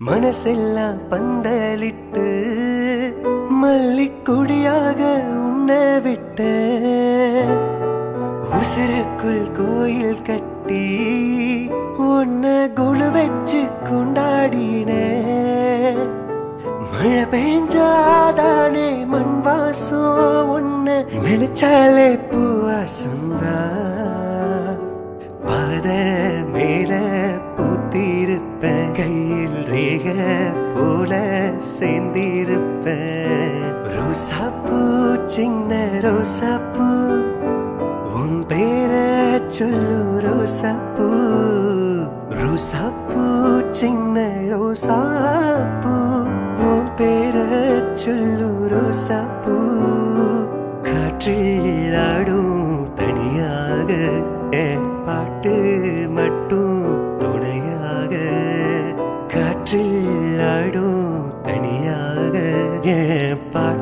மனசெல்லாம் பந்தலிட்டு மல்லிக்குடியாக உன்னை விட்ட உசுருக்குள் கோயில் கட்டி உன்னை குழு வச்சு கொண்டாடின மழை பெஞ்சாதானே மண் வாசம் உன்னை நினைச்சாலே பூவாசந்தா பாத மேல பூத்திருப்பேன் கையில் ரேக போல சேர்ந்திருப்பேன் ரோசாப்பூ சின்ன ரோசாப்பூ உன் பேர சொல்லு ரோசாப்பூ ரோசாப்பூ சின்ன ரோசாப்பூ உன் பேர சொல்லு ரோசாப்பூ காற்றில் ஆடும் தனியாக பாட்டு மட்டும் துணையாக காற்றில் ஆடும் தனியாக பாட்டு